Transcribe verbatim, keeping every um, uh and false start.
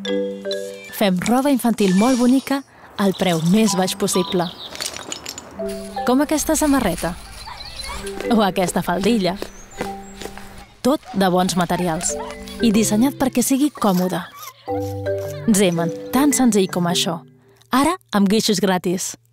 Fem roba infantil molt bonica al preu més baix possible. Com aquesta samarreta. O aquesta faldilla. Tot de bons materials. I dissenyat perquè sigui còmode. Zeman, tan senzill com això. Ara amb guixos gratis.